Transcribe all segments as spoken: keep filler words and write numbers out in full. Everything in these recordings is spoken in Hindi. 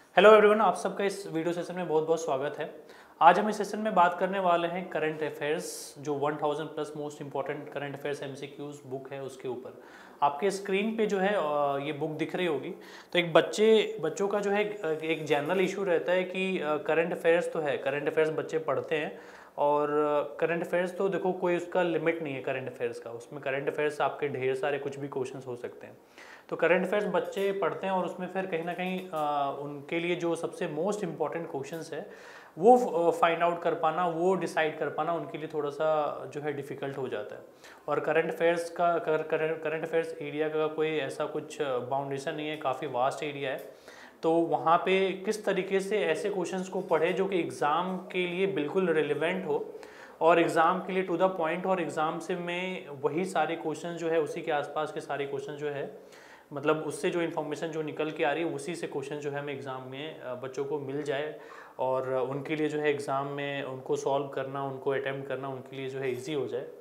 हेलो एवरीवन, आप सबका इस वीडियो सेशन में बहुत बहुत स्वागत है। आज हम इस सेशन में बात करने वाले हैं करंट अफेयर्स, जो one thousand plus most important current affairs MCQs book है उसके ऊपर। आपके स्क्रीन पे जो है अ, ये बुक दिख रही होगी। तो एक बच्चे बच्चों का जो है एक जनरल इशू रहता है कि करंट अफेयर्स तो है, करंट अफेयर्स बच्चे पढ़ते हैं और करंट अफेयर्स तो देखो कोई उसका लिमिट नहीं है करंट अफेयर्स का। उसमें करंट अफेयर्स आपके ढेर सारे कुछ भी क्वेश्चंस हो सकते हैं। तो करंट अफेयर्स बच्चे पढ़ते हैं और उसमें फिर कहीं ना कहीं आ, उनके लिए जो सबसे मोस्ट इम्पॉर्टेंट क्वेश्चंस है वो फाइंड आउट कर पाना, वो डिसाइड कर पाना उनके लिए थोड़ा सा जो है डिफ़िकल्ट हो जाता है। और करंट अफेयर्स का करंट अफेयर्स एरिया का कोई ऐसा कुछ बाउंडेशन नहीं है, काफ़ी वास्ट एरिया है। तो वहाँ पे किस तरीके से ऐसे क्वेश्चंस को पढ़े जो कि एग्ज़ाम के लिए बिल्कुल रिलेवेंट हो और एग्ज़ाम के लिए टू द पॉइंट, और एग्ज़ाम से में वही सारे क्वेश्चन जो है उसी के आसपास के सारे क्वेश्चन जो है मतलब उससे जो इन्फॉर्मेशन जो निकल के आ रही है उसी से क्वेश्चन जो है हमें एग्ज़ाम में बच्चों को मिल जाए और उनके लिए जो है एग्ज़ाम में उनको सॉल्व करना, उनको अटैम्प्ट करना उनके लिए जो है इजी हो जाए।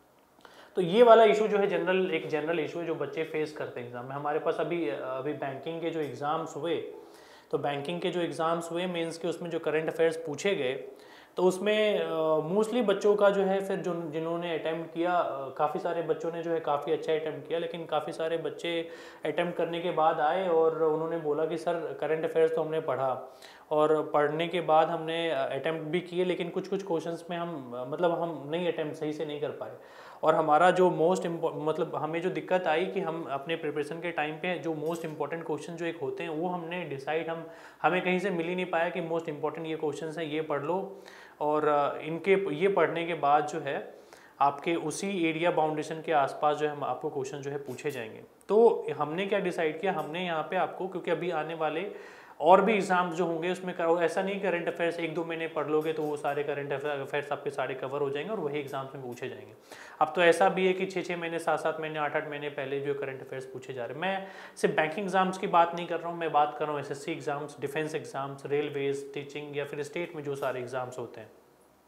तो ये वाला इशू जो है जनरल एक जनरल इशू है जो बच्चे फेस करते हैं एग्ज़ाम में। हमारे पास अभी अभी बैंकिंग के जो एग्ज़ाम्स हुए, तो बैंकिंग के जो एग्ज़ाम्स हुए मेंस के, उसमें जो करंट अफेयर्स पूछे गए तो उसमें मोस्टली uh, बच्चों का जो है फिर जो जिन्होंने अटैम्प्ट किया, uh, काफ़ी सारे बच्चों ने जो है काफ़ी अच्छा अटैम्प्ट किया, लेकिन काफ़ी सारे बच्चे अटैम्प्ट करने के बाद आए और उन्होंने बोला कि सर करंट अफेयर्स तो हमने पढ़ा और पढ़ने के बाद हमने अटैम्प्ट भी किए, लेकिन कुछ कुछ क्वेश्चंस में हम मतलब हम नहीं अटैम्प्ट सही से नहीं कर पाए। और हमारा जो मोस्ट मतलब हमें जो दिक्कत आई कि हम अपने प्रिपरेशन के टाइम पे जो मोस्ट इंपॉर्टेंट क्वेश्चन जो एक होते हैं वो हमने डिसाइड हम हमें कहीं से मिल ही नहीं पाया कि मोस्ट इंपॉर्टेंट ये क्वेश्चन है, ये पढ़ लो। और इनके ये पढ़ने के बाद जो है आपके उसी एरिया बाउंडेशन के आसपास जो है हम आपको क्वेश्चन जो है पूछे जाएंगे। तो हमने क्या डिसाइड किया, हमने यहाँ पे आपको, क्योंकि अभी आने वाले और भी एग्जाम्स जो होंगे उसमें करो, ऐसा नहीं करंट अफेयर्स एक दो महीने पढ़ लोगे तो वो सारे करंट अफेयर्स आपके सारे कवर हो जाएंगे और वही एग्जाम्स में पूछे जाएंगे। अब तो ऐसा भी है कि छः छः महीने सात सात महीने आठ आठ महीने पहले जो करंट अफेयर्स पूछे जा रहे हैं। मैं सिर्फ बैंकिंग एग्जाम्स की बात नहीं कर रहा हूँ, मैं बात कर रहा हूँ SSC exams, defence exams, railways, teaching या फिर स्टेट में जो सारे एग्जाम्स होते हैं,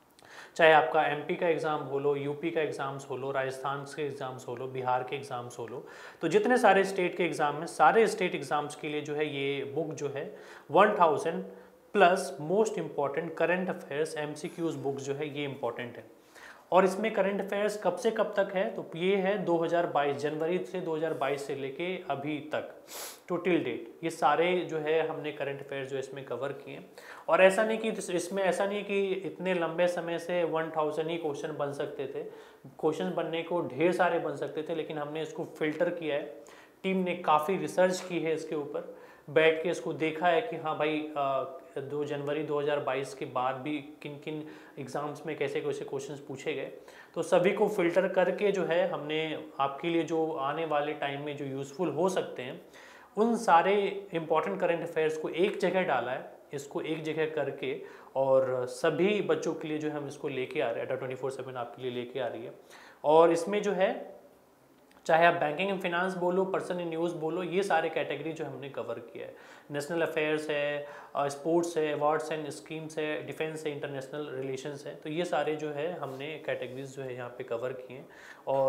चाहे आपका एमपी का एग्ज़ाम हो लो, यूपी का एग्ज़ाम्स हो लो, राजस्थान के एग्ज़ाम्स हो लो, बिहार के एग्ज़ाम्स हो लो, तो जितने सारे स्टेट के एग्ज़ाम हैं सारे स्टेट एग्ज़ाम्स के लिए जो है ये बुक जो है one thousand plus most important current affairs MCQs book जो है ये इंपॉर्टेंट है। और इसमें करंट अफेयर्स कब से कब तक है, तो ये है दो हज़ार बाईस, जनवरी से दो हज़ार बाईस से लेके अभी तक टू टिल डेट ये सारे जो है हमने करंट अफेयर्स जो इसमें कवर किए। और ऐसा नहीं कि इसमें ऐसा नहीं कि इतने लंबे समय से वन थाउजेंड ही क्वेश्चन बन सकते थे, क्वेश्चन बनने को ढेर सारे बन सकते थे, लेकिन हमने इसको फिल्टर किया है। टीम ने काफ़ी रिसर्च की है इसके ऊपर, बैठ के इसको देखा है कि हाँ भाई दो जनवरी दो हज़ार बाईस के बाद भी किन किन एग्ज़ाम्स में कैसे कैसे क्वेश्चंस पूछे गए। तो सभी को फिल्टर करके जो है हमने आपके लिए जो आने वाले टाइम में जो यूज़फुल हो सकते हैं उन सारे इम्पॉर्टेंट करंट अफेयर्स को एक जगह डाला है, इसको एक जगह करके और सभी बच्चों के लिए जो है हम इसको लेके आ रहे हैं, डाटा ट्वेंटी फोर सेवन आपके लिए लेके आ रही है। और इसमें जो है चाहे आप बैंकिंग एंड फिनेंस बोलो, पर्सन इन न्यूज़ बोलो, ये सारे कैटेगरी जो हमने कवर किया है। नेशनल अफेयर्स है, स्पोर्ट्स है, अवार्ड्स एंड स्कीम्स है, डिफेंस है, इंटरनेशनल रिलेशंस है, तो ये सारे जो है हमने कैटेगरीज जो है यहाँ पे कवर किए हैं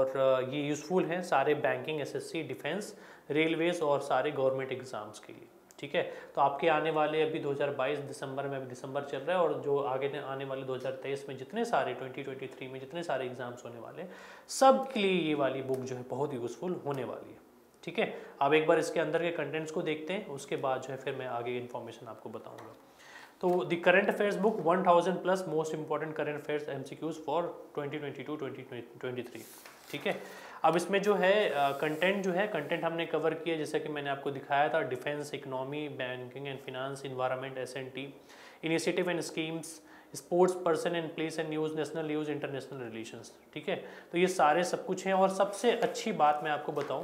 और ये यूज़फुल हैं सारे बैंकिंग, एसएससी, डिफेंस, रेलवेज और सारे गवर्नमेंट एग्जाम्स के लिए। ठीक है, तो आपके आने वाले अभी दो हज़ार बाईस दिसंबर में, अभी दिसंबर चल रहा है और जो आगे आने वाले दो हज़ार तेईस में जितने सारे ट्वेंटी ट्वेंटी थ्री में जितने सारे एग्जाम्स होने वाले हैं सब के लिए ये वाली बुक जो है बहुत यूज़फुल होने वाली है। ठीक है, अब एक बार इसके अंदर के कंटेंट्स को देखते हैं, उसके बाद जो है फिर मैं आगे इन्फॉर्मेशन आपको बताऊंगा। तो the current affairs book one thousand plus most important current affairs MCQs for twenty twenty two twenty twenty three. ठीक है, अब इसमें जो है कंटेंट uh, जो है कंटेंट हमने कवर किया जैसा कि मैंने आपको दिखाया था, defence, economy, banking and finance, environment, S and T, initiative and schemes, sports, person and place and news, national news, international relations. ठीक है, तो ये सारे सब कुछ हैं। और सबसे अच्छी बात मैं आपको बताऊं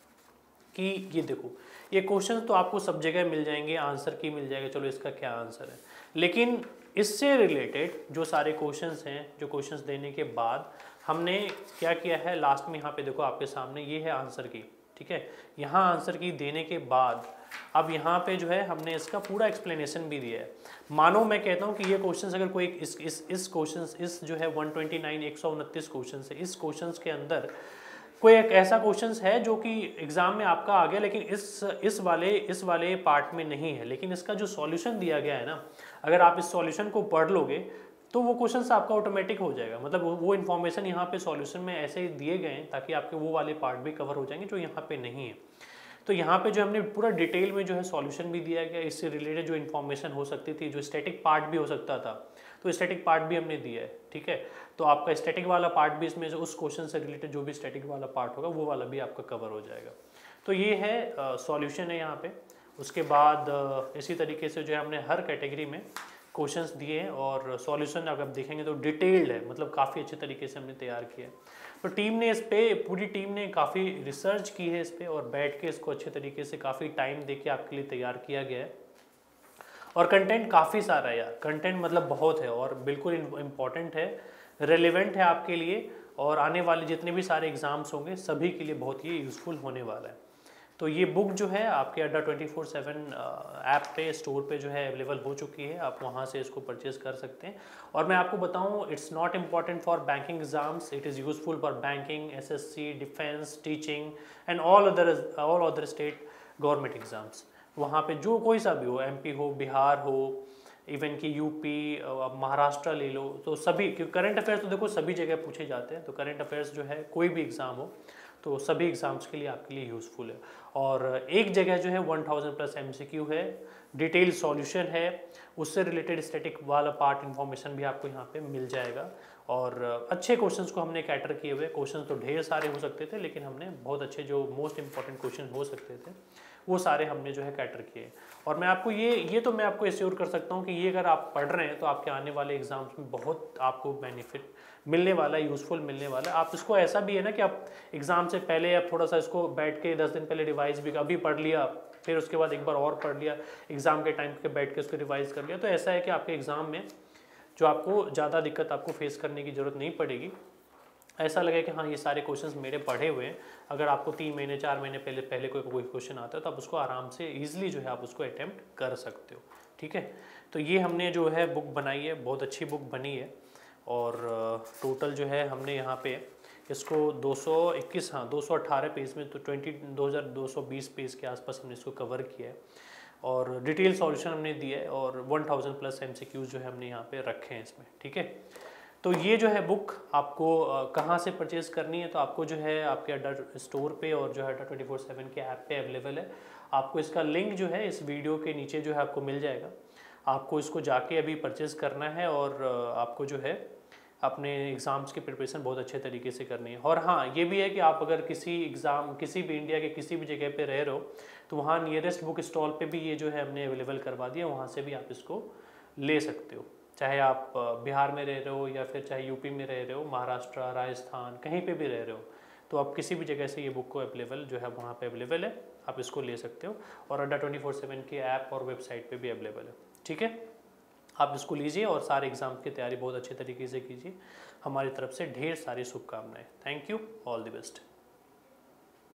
कि ये देखो, ये क्वेश्चन तो आपको सब जगह मिल जाएंगे, आंसर की मिल जाएगा, चलो इसका क्या आंसर है, लेकिन इससे रिलेटेड जो सारे क्वेश्चंस हैं, जो क्वेश्चंस देने के बाद हमने क्या किया है, लास्ट में यहाँ पे देखो आपके सामने ये है आंसर की। ठीक है, यहाँ आंसर की देने के बाद अब यहाँ पे जो है हमने इसका पूरा एक्सप्लेनेशन भी दिया है। मानो मैं कहता हूँ कि ये क्वेश्चंस अगर कोई इस इस इस क्वेश्चंस इस जो है वन ट्वेंटी नाइन एक सौ उनतीस क्वेश्चन है, इस क्वेश्चंस के अंदर कोई एक ऐसा क्वेश्चन है जो कि एग्जाम में आपका आ गया लेकिन इस इस वाले इस वाले पार्ट में नहीं है, लेकिन इसका जो सॉल्यूशन दिया गया है ना, अगर आप इस सॉल्यूशन को पढ़ लोगे तो वो क्वेश्चन आपका ऑटोमेटिक हो जाएगा। मतलब वो, वो इन्फॉर्मेशन यहाँ पे सॉल्यूशन में ऐसे दिए गए हैं ताकि आपके वो वाले पार्ट भी कवर हो जाएंगे जो यहाँ पे नहीं है। तो यहाँ पे जो हमने पूरा डिटेल में जो है सॉल्यूशन भी दिया गया, इससे रिलेटेड जो इन्फॉर्मेशन हो सकती थी, जो स्टैटिक पार्ट भी हो सकता था तो स्टैटिक पार्ट भी हमने दिया है, ठीक है। तो आपका स्टैटिक वाला पार्ट भी इसमें उस क्वेश्चन से रिलेटेड जो भी स्टैटिक वाला पार्ट होगा वो वाला भी आपका कवर हो जाएगा। तो ये है सॉल्यूशन है यहाँ पे। उसके बाद uh, इसी तरीके से जो है हमने हर कैटेगरी में क्वेश्चंस दिए हैं और सॉल्यूशन अगर आप देखेंगे तो डिटेल्ड है, मतलब काफ़ी अच्छे तरीके से हमने तैयार किया है। तो टीम ने इस पे पूरी टीम ने काफ़ी रिसर्च की है इस पे और बैठ के इसको अच्छे तरीके से काफ़ी टाइम दे के आपके लिए तैयार किया गया है। और कंटेंट काफ़ी सारा है यार, कंटेंट मतलब बहुत है और बिल्कुल इम्पॉर्टेंट है, रेलेवेंट है आपके लिए और आने वाले जितने भी सारे एग्ज़ाम्स होंगे सभी के लिए बहुत ही यूज़फुल होने वाला है। तो ये बुक जो है आपके Adda twenty four seven app पे स्टोर पे जो है अवेलेबल हो चुकी है, आप वहाँ से इसको परचेज कर सकते हैं। और मैं आपको बताऊँ, it's not important for banking exams, it is useful for banking, SSC, defence, teaching and all other all other state government exams. वहाँ पे जो कोई सा भी हो, एमपी हो, बिहार हो, इवन कि यूपी, महाराष्ट्र ले लो, तो सभी, क्योंकि करंट अफेयर्स तो देखो सभी जगह पूछे जाते हैं, तो करंट अफेयर्स जो है कोई भी एग्ज़ाम हो तो सभी एग्ज़ाम्स के लिए आपके लिए यूज़फुल है। और एक जगह जो है वन थाउजेंड प्लस एमसीक्यू है, डिटेल सॉल्यूशन है, उससे रिलेटेड स्टैटिक वाला पार्ट इन्फॉर्मेशन भी आपको यहाँ पे मिल जाएगा। और अच्छे क्वेश्चंस को हमने कैटर किए हुए, क्वेश्चंस तो ढेर सारे हो सकते थे लेकिन हमने बहुत अच्छे जो मोस्ट इंपॉर्टेंट क्वेश्चन हो सकते थे वो सारे हमने जो है कैटर किए। और मैं आपको ये ये तो मैं आपको एश्योर कर सकता हूँ कि ये अगर आप पढ़ रहे हैं तो आपके आने वाले एग्जाम्स में बहुत आपको बेनिफिट मिलने वाला है, यूज़फुल मिलने वाला है। आप इसको ऐसा भी है ना कि आप एग्ज़ाम से पहले आप थोड़ा सा इसको बैठ के दस दिन पहले रिवाइज भी अभी पढ़ लिया, फिर उसके बाद एक बार और पढ़ लिया, एग्ज़ाम के टाइम पे बैठ के उसको रिवाइज कर लिया, तो ऐसा है कि आपके एग्ज़ाम में जो आपको ज़्यादा दिक्कत आपको फेस करने की ज़रूरत नहीं पड़ेगी। ऐसा लगे कि हाँ ये सारे क्वेश्चंस मेरे पढ़े हुए हैं, अगर आपको तीन महीने चार महीने पहले पहले कोई कोई क्वेश्चन आता है तो आप उसको आराम से ईजिली जो है आप उसको अटैम्प्ट कर सकते हो, ठीक है। तो ये हमने जो है बुक बनाई है, बहुत अच्छी बुक बनी है और टोटल जो है हमने यहाँ पे इसको दो सौ इक्कीस हाँ दो सौ अट्ठारह पेज में तो ट्वेंटी दो हज़ार दो सौ बीस पेज के आसपास हमने इसको कवर किया है और डिटेल सॉल्यूशन हमने दिया है और वन थाउजेंड प्लस एमसीक्यूज जो है हमने यहाँ पे रखे हैं इसमें, ठीक है। तो ये जो है बुक आपको कहाँ से परचेज़ करनी है, तो आपको जो है आपके अड्डा स्टोर पे और जो है अड्डा ट्वेंटी फोर सेवन के ऐप पे अवेलेबल है। आपको इसका लिंक जो है इस वीडियो के नीचे जो है आपको मिल जाएगा, आपको इसको जाके अभी परचेज़ करना है और आपको जो है अपने एग्ज़ाम्स की प्रिपरेशन बहुत अच्छे तरीके से करनी है। और हाँ ये भी है कि आप अगर किसी एग्ज़ाम किसी भी इंडिया के किसी भी जगह पे रह रहे हो तो वहाँ नियरेस्ट बुक स्टॉल पे भी ये जो है हमने अवेलेबल करवा दिया, वहाँ से भी आप इसको ले सकते हो, चाहे आप बिहार में रह रहे हो या फिर चाहे यूपी में रह रहे हो, महाराष्ट्र, राजस्थान, कहीं पे भी रह रहे हो, तो आप किसी भी जगह से ये बुक को अवेलेबल जो है वहाँ पे अवेलेबल है, आप इसको ले सकते हो। और अड्डा ट्वेंटी फोर सेवन के ऐप और वेबसाइट पे भी अवेलेबल है, ठीक है। आप इसको लीजिए और सारे एग्ज़ाम की तैयारी बहुत अच्छे तरीके से कीजिए। हमारी तरफ से ढेर सारी शुभकामनाएं। Thank you, all the best.